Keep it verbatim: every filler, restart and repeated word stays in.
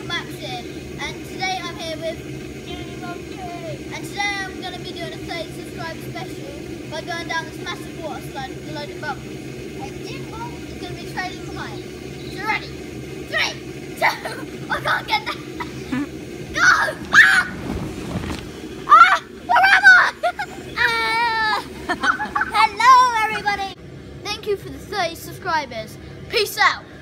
Maxim, and today I'm here with Julie Monkey. And today I'm going to be doing a thirty subscriber special by going down this massive water slide with a load of bubbles. And Jimbo is going to be trailing behind. So ready? Three, two, I can't get that. Go! Ah! Ah! Where am I? ah! Hello everybody! Thank you for the thirty subscribers. Peace out.